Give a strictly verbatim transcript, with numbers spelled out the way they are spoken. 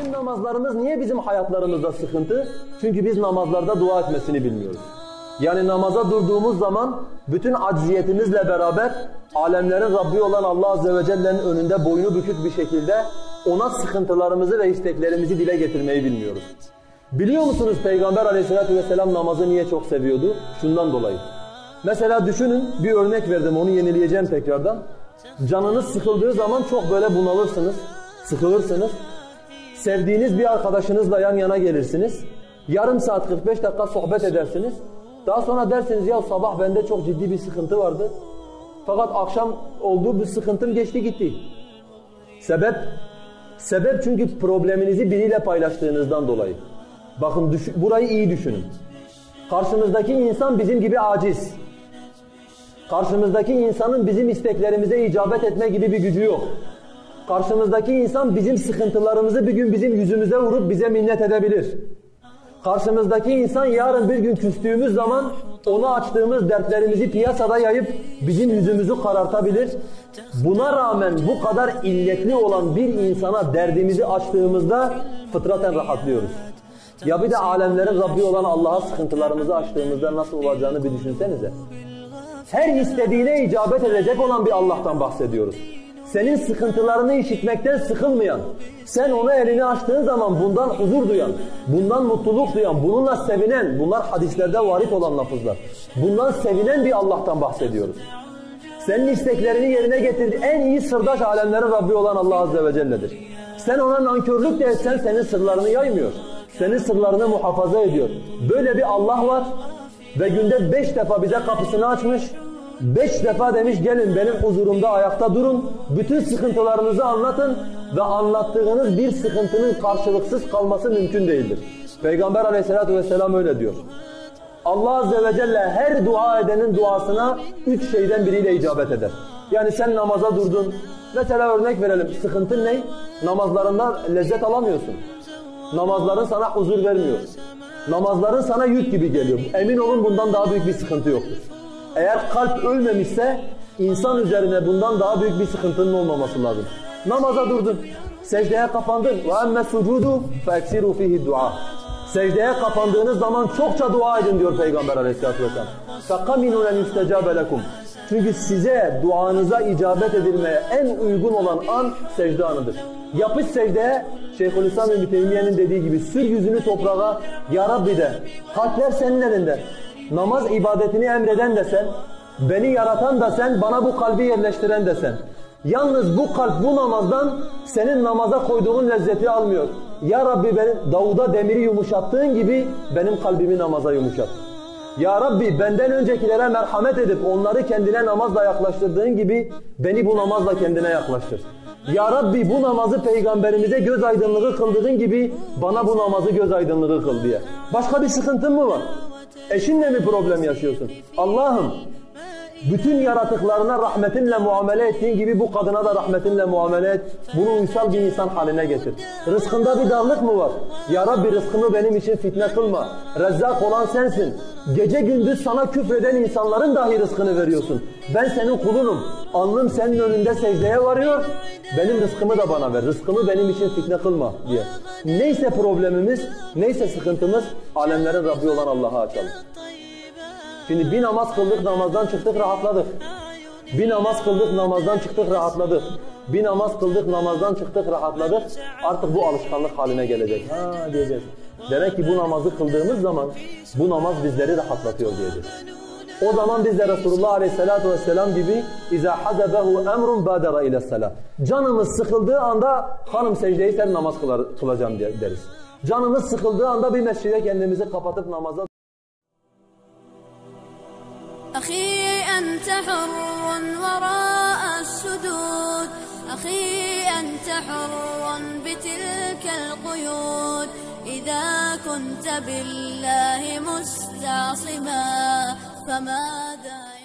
Bizim namazlarımız niye bizim hayatlarımızda sıkıntı? Çünkü biz namazlarda dua etmesini bilmiyoruz. Yani namaza durduğumuz zaman bütün acziyetimizle beraber alemlerin Rabbi olan Allah Azze ve Celle'nin önünde boynu bükük bir şekilde ona sıkıntılarımızı ve isteklerimizi dile getirmeyi bilmiyoruz. Biliyor musunuz Peygamber Aleyhisselatü Vesselam namazı niye çok seviyordu? Şundan dolayı. Mesela düşünün, bir örnek verdim, onu yenileyeceğim tekrardan. Canınız sıkıldığı zaman çok böyle bunalırsınız, sıkılırsınız. Sevdiğiniz bir arkadaşınızla yan yana gelirsiniz. Yarım saat kırk beş dakika sohbet edersiniz. Daha sonra dersiniz ya sabah bende çok ciddi bir sıkıntı vardı. Fakat akşam oldu, bu sıkıntım geçti gitti. Sebep? Sebep çünkü probleminizi biriyle paylaştığınızdan dolayı. Bakın düş burayı iyi düşünün. Karşımızdaki insan bizim gibi aciz. Karşımızdaki insanın bizim isteklerimize icabet etme gibi bir gücü yok. Karşımızdaki insan bizim sıkıntılarımızı bir gün bizim yüzümüze vurup bize minnet edebilir. Karşımızdaki insan yarın bir gün küstüğümüz zaman ona açtığımız dertlerimizi piyasada yayıp bizim yüzümüzü karartabilir. Buna rağmen bu kadar illetli olan bir insana derdimizi açtığımızda fıtraten rahatlıyoruz. Ya bir de alemlerin Rabbi olan Allah'a sıkıntılarımızı açtığımızda nasıl olacağını bir düşünsenize. Her istediğine icabet edecek olan bir Allah'tan bahsediyoruz. Senin sıkıntılarını işitmekten sıkılmayan, sen ona elini açtığın zaman bundan huzur duyan, bundan mutluluk duyan, bununla sevinen, bunlar hadislerde varit olan lafızlar. Bundan sevinen bir Allah'tan bahsediyoruz. Senin isteklerini yerine getirdiği en iyi sırdaş alemlerin Rabbi olan Allah Azze ve Celle'dir. Sen ona nankörlük de etsen senin sırlarını yaymıyor. Senin sırlarını muhafaza ediyor. Böyle bir Allah var ve günde beş defa bize kapısını açmış. Beş defa demiş gelin benim huzurumda ayakta durun. Bütün sıkıntılarınızı anlatın ve anlattığınız bir sıkıntının karşılıksız kalması mümkün değildir. Peygamber Aleyhisselatü Vesselam öyle diyor. Allah Azze ve Celle her dua edenin duasına üç şeyden biriyle icabet eder. Yani sen namaza durdun. Mesela örnek verelim. Sıkıntın ne? Namazlarında lezzet alamıyorsun. Namazların sana huzur vermiyor. Namazların sana yük gibi geliyor. Emin olun bundan daha büyük bir sıkıntı yoktur. Eğer kalp ölmemişse insan üzerine bundan daha büyük bir sıkıntının olmaması lazım. Namaza durdun. Secdeye kapandın. وَاَمَّ سُجُودُ فَاَكْسِرُوا فِيهِ الدُّعَى Secdeye kapandığınız zaman çokça dua edin diyor Peygamber Aleyhisselatü Vesselam. فَقَمِنُوا لَنْ يُسْتَجَابَ لَكُمْ Çünkü size duanıza icabet edilmeye en uygun olan an secde anıdır. Yapış secdeye, Şeyhülislam İbn Teymiye'nin dediği gibi sür yüzünü toprağa, Ya Rabbi de, kalpler senin elinde. Namaz ibadetini emreden de sen, beni yaratan da sen, bana bu kalbi yerleştiren de sen. Yalnız bu kalp bu namazdan senin namaza koyduğun lezzeti almıyor. Ya Rabbi benim Davud'a demiri yumuşattığın gibi benim kalbimi namaza yumuşat. Ya Rabbi benden öncekilere merhamet edip onları kendine namazla yaklaştırdığın gibi beni bu namazla kendine yaklaştır. Ya Rabbi bu namazı peygamberimize göz aydınlığı kıldığın gibi bana bu namazı göz aydınlığı kıl diye. Başka bir sıkıntın mı var? Eşinle mi problem yaşıyorsun? Allah'ım bütün yaratıklarına rahmetinle muamele ettiğin gibi bu kadına da rahmetinle muamele et. Bunu uysal bir insan haline getir. Rızkında bir darlık mı var? Ya Rabbi rızkımı benim için fitne kılma. Rezzak olan sensin. Gece gündüz sana küfreden insanların dahi rızkını veriyorsun. Ben senin kulunum. Alnım senin önünde secdeye varıyor. Benim rızkımı da bana ver. Rızkımı benim için fitne kılma diye. Neyse problemimiz, neyse sıkıntımız alemlerin Rabbi olan Allah'a açalım. Şimdi bir namaz kıldık, namazdan çıktık, rahatladık. Bir namaz kıldık, namazdan çıktık, rahatladık. Bir namaz kıldık, namazdan çıktık, rahatladık. Artık bu alışkanlık haline gelecek. Ha diyeceğiz. Demek ki bu namazı kıldığımız zaman bu namaz bizleri rahatlatıyor diyeceğiz. O zaman biz de Resulullah Aleyhisselatü Vesselam gibi اِذَا حَزَبَهُ اَمْرٌ بَادَرَ اِلَى السَّلَامِ Canımız sıkıldığı anda hanım secdeyi sen namaz kılacağım deriz. Canımız sıkıldığı anda bir mescide kendimizi kapatıp namaza أخي أنت حر وراء السدود أخي أنت حر بتلك القيود إذا كنت بالله مستعصما فماذا